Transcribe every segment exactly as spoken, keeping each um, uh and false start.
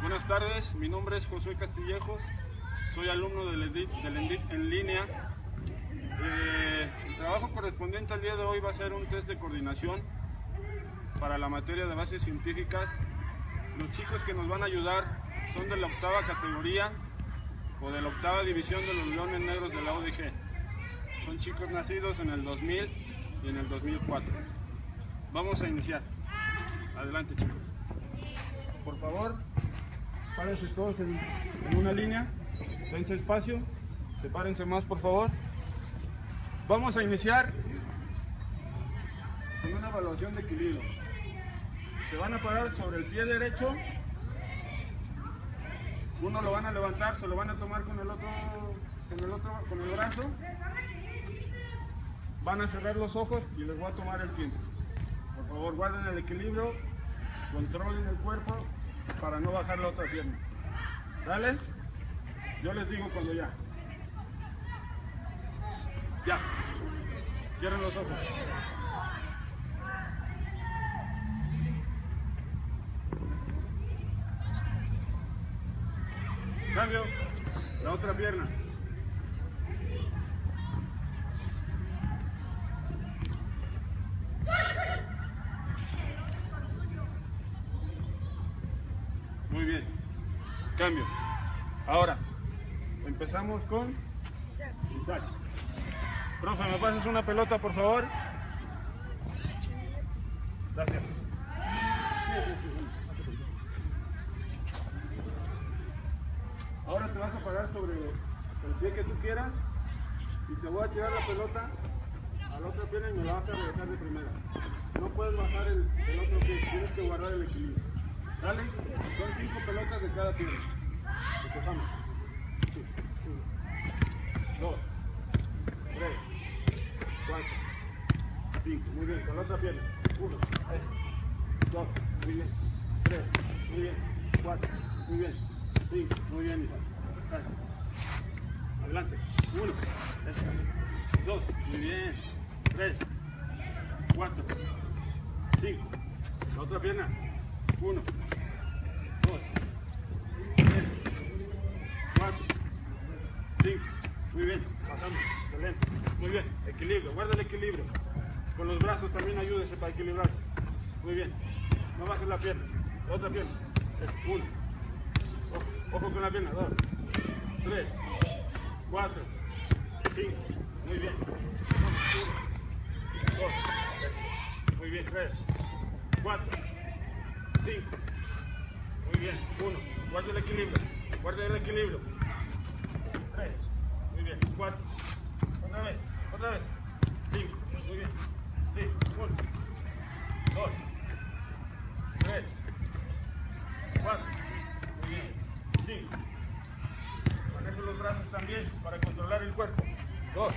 Buenas tardes, mi nombre es Josué Castillejos, soy alumno del ENDIT, del ENDIT en línea. Eh, el trabajo correspondiente al día de hoy va a ser un test de coordinación para la materia de bases científicas. Los chicos que nos van a ayudar son de la octava categoría o de la octava división de los Leones Negros de la U D G. Son chicos nacidos en el dos mil y en el dos mil cuatro. Vamos a iniciar. Adelante, chicos. Por favor, párense todos en, en una línea, dense espacio, sepárense más, por favor. Vamos a iniciar con una evaluación de equilibrio. Se van a parar sobre el pie derecho, uno lo van a levantar, se lo van a tomar con el otro, con el otro, con el brazo, van a cerrar los ojos y les voy a tomar el tiempo. Por favor, guarden el equilibrio, controlen el cuerpo para no bajar la otra pierna. ¿Dale? Yo les digo cuando ya. Ya. Cierren los ojos. Cambio. La otra pierna. Muy bien. Cambio. Ahora, empezamos con Isaac. Profe, ¿me pasas una pelota, por favor? Gracias. Ahora te vas a parar sobre el pie que tú quieras y te voy a tirar la pelota a la otra pierna y me la vas a regresar de primera. No puedes bajar el, el otro pie, tienes que guardar el equilibrio. ¿Dale? Son cinco pelotas de cada pierna. Empezamos. Sí. Uno, dos, tres, cuatro, cinco. Muy bien, con la otra pierna. Uno, dos, muy bien. Tres, muy bien. Cuatro, muy bien. Cinco, muy bien, Isaac. Adelante. Uno, dos, muy bien. Tres, cuatro, cinco. La otra pierna. Uno, dos, tres, cuatro, cinco. Muy bien, pasamos, excelente. Muy bien, equilibrio, guarda el equilibrio. Con los brazos también ayúdese para equilibrarse. Muy bien, no bajes la pierna. La otra pierna. Uno. Ojo, ojo con la pierna. Dos, tres, cuatro, cinco. Muy bien. Uno, dos, muy bien. Tres, cuatro, cinco. Muy bien. Uno. Guarda el equilibrio. Guarda el equilibrio. Tres. Muy bien. Cuatro. Otra vez. Otra vez. Cinco. Muy bien. Sí. Uno. Dos. Tres. Cuatro. Muy bien. Cinco. Manejo los brazos también para controlar el cuerpo. Dos.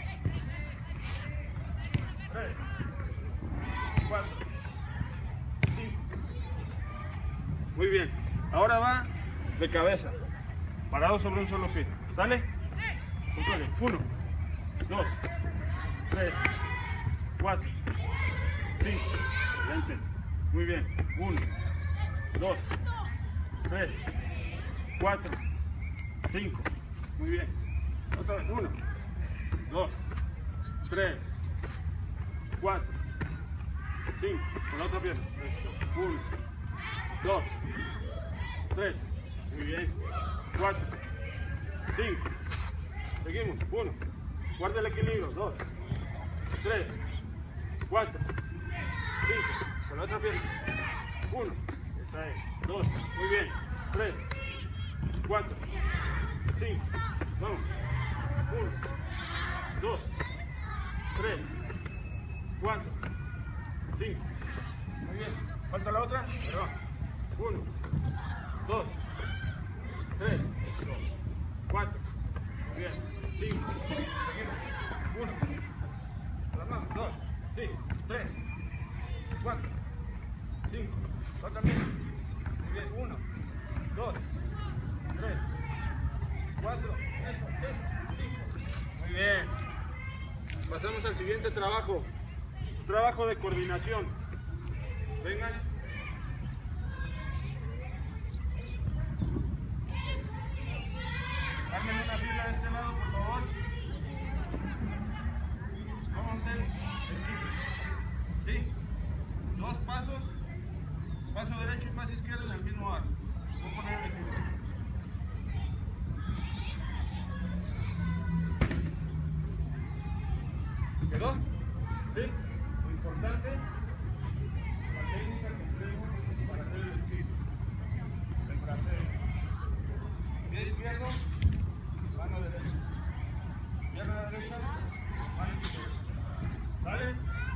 Tres. Cuatro. Cinco. Muy bien. Ahora va de cabeza. Parado sobre un solo pie. ¿Sale? Controle. Uno. Dos. Tres. Cuatro. Cinco. Excelente. Muy bien. Uno. Dos. Tres. Cuatro. Cinco. Muy bien. Otra vez. Uno. Dos. Tres. Cuatro. Cinco. Con la otra pierna. Uno. Dos. Tres. Muy bien. Cuatro. Cinco. Seguimos. Uno. Guarda el equilibrio. Dos. Tres. Cuatro. Cinco. Con la otra pierna. Uno. Esa es. Dos. Muy bien. Tres. Cuatro. Cinco. Vamos. Uno. Dos. Tres. Cuatro. Cinco. Muy bien. Falta la otra. Perdón. Uno. Dos. Tres. Cuatro. Muy bien. Cinco. Seguimos. Uno. Las manos. Dos. Sí. Tres. Cuatro. Cinco. Falta bien. Muy bien. Uno. Dos. Tres. Cuatro. Eso. Eso. Cinco. Muy bien. Pasamos al siguiente trabajo. Trabajo de coordinación. Vengan. a este lado, por favor. Vamos a hacer esquive. ¿Sí? Dos pasos. Paso derecho y paso izquierdo en el mismo arco. Voy a poner el ejemplo. ¿Quedó? ¿Sí? Lo importante, la técnica que tenemos para hacer el esquive. El braceo. Pie izquierdo, mano derecha. Pierna derecha, mano izquierda. ¿Vale?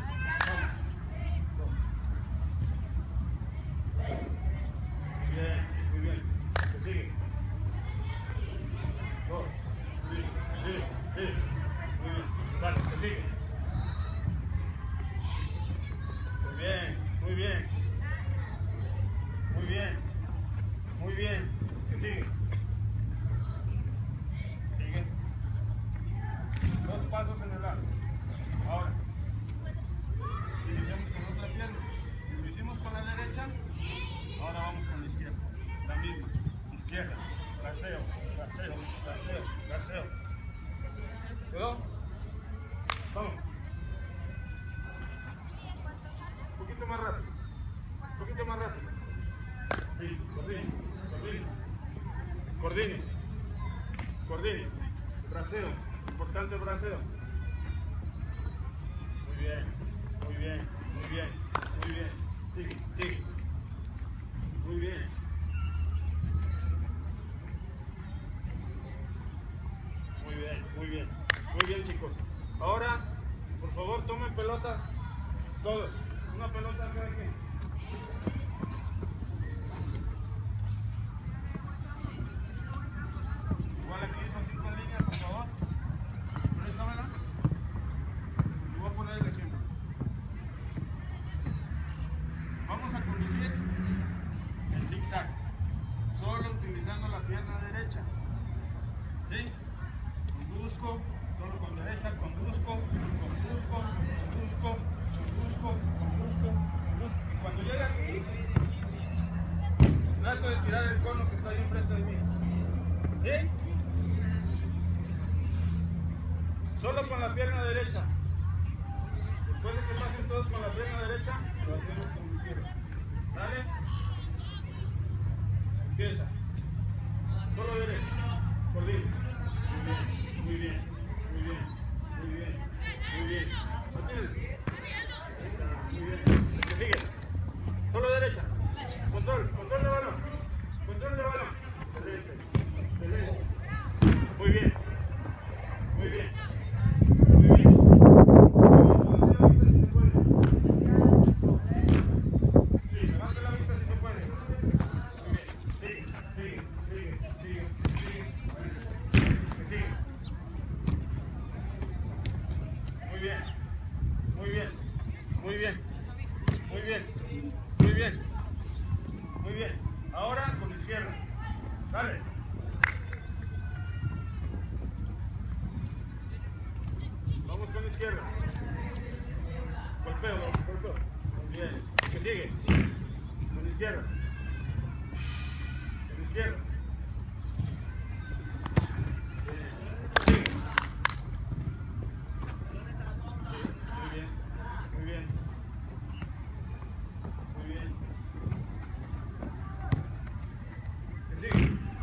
Bien, muy bien. ¿Qué sigue? Dos. Sí, sí, sí. Muy bien. Vale, ¿qué sigue? Muy bien, muy bien. Muy bien. Muy bien. ¿Qué sigue? Sigue. Dos pasos en el arco. Ahora. Iniciamos con otra pierna. Si lo hicimos con la derecha, ahora vamos con la izquierda. La misma. Izquierda. Braceo, braceo, braceo, braceo. ¿Quedó? Vamos. Un poquito más rápido. Un poquito más rápido. Sí, coordine, coordine. Coordine. Coordine. Braceo. Importante braceo. Muy bien. Muy bien. Muy bien. Muy bien. Sigue, sigue. Muy bien. Muy bien, muy bien. Muy bien, chicos. Ahora, por favor, tomen pelota. Todos. Una pelota cada quien. Igual aquí mismo cinco en línea, por favor. Préstamela. Y voy a poner el ejemplo. Vamos a conducir en zigzag, solo utilizando la pierna derecha. ¿Sí? Conduzco, solo con derecha, conduzco, conduzco, conduzco, conduzco, conduzco, conduzco. Y cuando llegue aquí, trato de tirar el cono que está ahí enfrente de mí. ¿Sí? Solo con la pierna derecha. Después de que pasen todos con la pierna derecha, lo hacemos con la izquierda. ¿Dale? Empieza. Solo derecho. Coordina. Muy bien. Muy bien. Muy bien. Muy bien. Muy bien. Muy bien. ¿Qué sigue? Solo derecha. Control. Control de balón. Control de balón. Excelente. Excelente. Muy bien. Muy bien. Muy bien. Sí, levante la vista si se puede. Muy bien. Sigue, sigue, sigue, sigue, sigue. Sigue. Muy bien. Muy bien. Muy bien. Muy bien. Muy bien. Muy bien. Ahora con la izquierda. Dale. Vamos con la izquierda. Golpeo, golpeo. Muy bien. ¿Qué sigue? Con la izquierda. Con la izquierda. Bien. Sigue. Muy bien. Muy bien. Muy bien. ¿Qué sigue?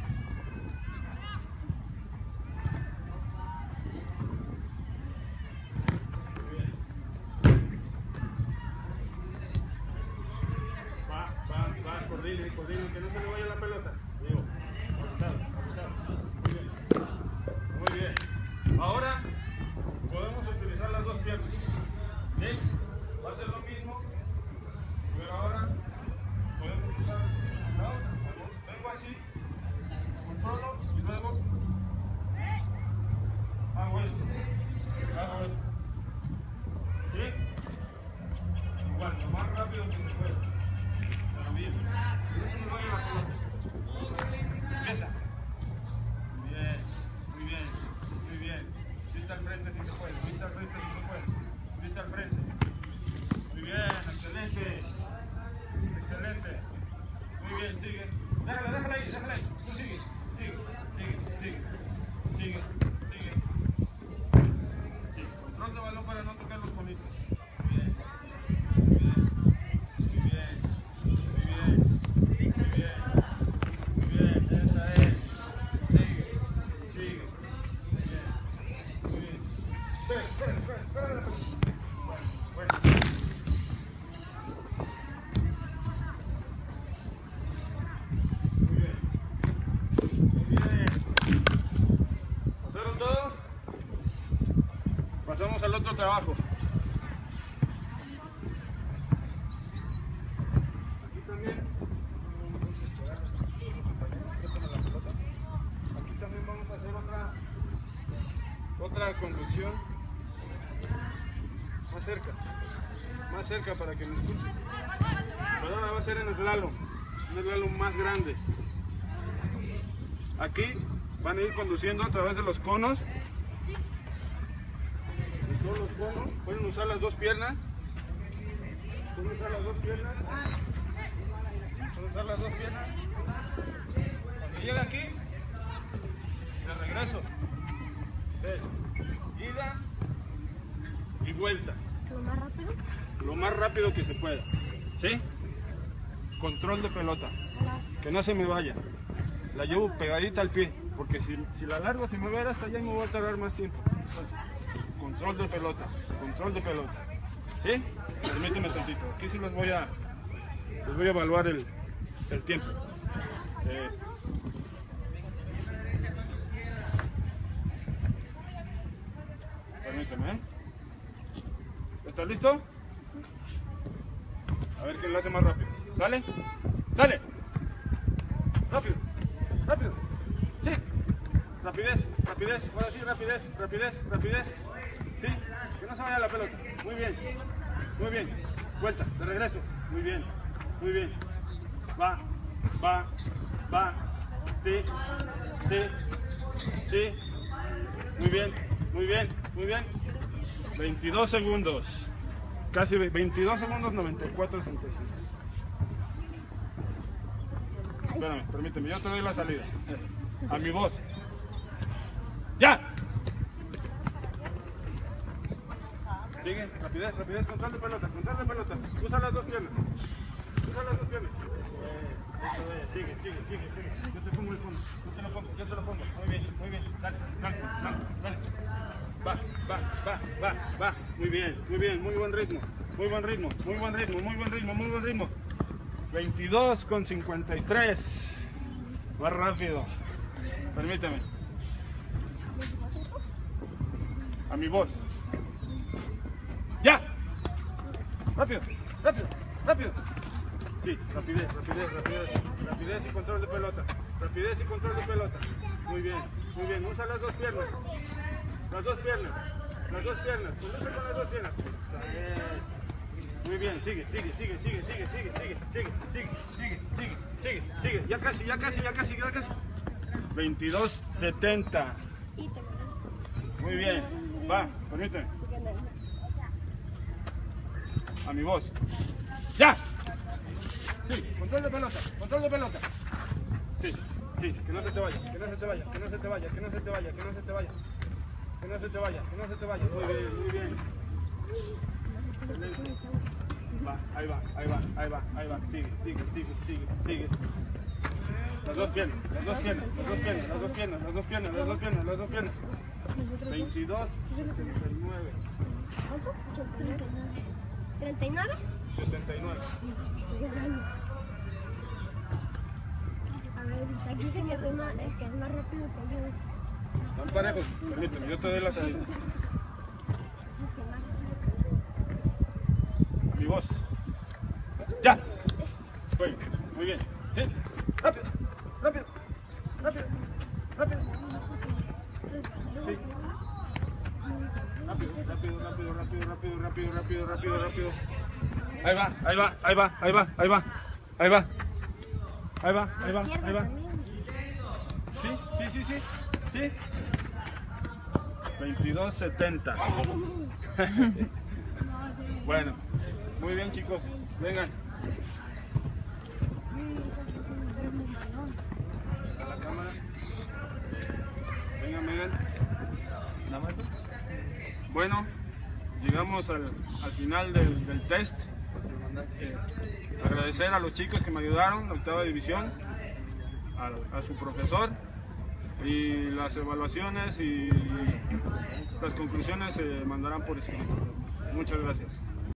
Coordine, coordine, que no se le vaya la pelota. Digo, apuntado, apuntado. Muy bien. Muy bien. Ahora podemos utilizar las dos piernas. ¿Sí? Va a ser lo mismo, pero ahora podemos usar la otra. Vengo así, controlo y luego hago esto. Hago esto. ¿Sí? Igual, lo más rápido que se pueda. Bien. No se me vaya la pelota. Empieza. Muy bien, muy bien, muy bien. Vista al frente si se puede, vista al frente si se puede. Vista al frente. Muy bien, excelente. Excelente. Muy bien, sigue. Déjala, déjala ahí, déjala ahí. Tú sigue, sigue, sigue, sigue. Sigue. sigue, sigue. Sí, control de balón para no tocar los conitos. Bien, muy bien, muy bien, muy bien, muy bien, esa es. Sigue, sigue, muy bien, muy bien. Espera, espera, espera, espera. Bueno, bueno. ¿Pasaron todos? Pasamos al otro trabajo. Aquí también. Aquí también vamos a hacer otra otra conducción. Más cerca. Más cerca para que me escuchen. Pero ahora va a ser en el slalom. Un slalom más grande. Aquí van a ir conduciendo a través de los conos. De todos los conos. Pueden usar las dos piernas. Pueden usar las dos piernas. Pueden usar las dos piernas. Cuando llega aquí, de regreso. Es ida y vuelta. ¿Lo más rápido? Lo más rápido que se pueda. ¿Sí? Control de pelota. Que no se me vaya. La llevo pegadita al pie, porque si, si la largo, si me voy a ir hasta allá, me voy a tardar más tiempo. Entonces, control de pelota, control de pelota. ¿Sí? Permíteme tantito. Aquí sí les voy a, les voy a evaluar el, el tiempo. Eh, permíteme, ¿eh? ¿Estás listo? A ver quién lo hace más rápido. ¿Sale? ¡Sale! ¡Rápido! ¡Rápido! ¡Sí! Rapidez, rapidez, ahora sí, rapidez, rapidez, rapidez. ¿Sí? Que no se vaya la pelota. Muy bien, muy bien. Vuelta, de regreso. Muy bien, muy bien. Va, va, va. Sí, sí, sí. Muy bien, muy bien, muy bien. veintidós segundos. Casi veintidós segundos, noventa y cuatro centésimos. Espérame, permíteme, yo te doy la salida. A mi voz. ¡Ya! Sigue, rapidez, rapidez, control de pelota, control de pelota. Usa las dos piernas. Usa las dos piernas. Eh, sigue, sigue, sigue, sigue. Yo te pongo el fondo. Yo te lo pongo, yo te lo pongo. Muy bien, muy bien. Dale, dale, dale, dale. Va, va, va, va, va. Muy bien, muy bien, muy buen ritmo. Muy buen ritmo, muy buen ritmo, muy buen ritmo, muy buen ritmo. veintidós con cincuenta y tres. Más rápido. Permíteme. A mi voz. ¡Ya! ¡Rápido! ¡Rápido! ¡Rápido! Sí, rapidez, rapidez, rapidez. Rapidez y control de pelota. Rapidez y control de pelota. Muy bien, muy bien. Usa las dos piernas. Las dos piernas. Las dos piernas. Conduce con las dos piernas. Muy bien, sigue, sigue, sigue, sigue, sigue, sigue, sigue, sigue, sigue, sigue, sigue, sigue, sigue. Ya casi, ya casi, ya casi, ya casi. veintidós setenta. Muy bien. Va, permíteme. A mi voz. ¡Ya! Sí, control de pelota, control de pelota. Sí, sí, que no se te vaya, que no se te vaya, que no se te vaya, que no se te vaya, que no se te vaya. Que no se te vaya, que no se te vaya. Muy bien, muy bien. Va, ahí va, ahí va, ahí va, ahí va. Sigue, sigue, sigue, sigue, sigue. Las dos piernas, las dos piernas, las dos piernas, las dos piernas, las dos piernas, las dos piernas, las dos piernas. veintidós, setenta y nueve. ¿treinta y nueve? setenta y nueve. A ver, dice aquí dice que soy más, es que es más rápido que yo. Están parejos, permíteme, yo te doy la salida. A mi voz. ¡Ya! Voy, muy bien. ¿Sí? ¡Rápido! ¡Rápido! ¡Rápido! ¡Rápido! Sí. Rápido, rápido, rápido, rápido, rápido, rápido, rápido, rápido, rápido. Ahí va, ahí va, ahí va, ahí va, ahí va, ahí va. Ahí va, ahí va, ahí va. Sí, sí, sí, sí, sí. veintidós setenta. Bueno, muy bien, chicos. Vengan. A la cámara. Vengan, vengan. Bueno, llegamos al, al final del, del test. Eh, agradecer a los chicos que me ayudaron, la octava división, a, a su profesor, y las evaluaciones y las conclusiones se mandarán por escrito. Muchas gracias.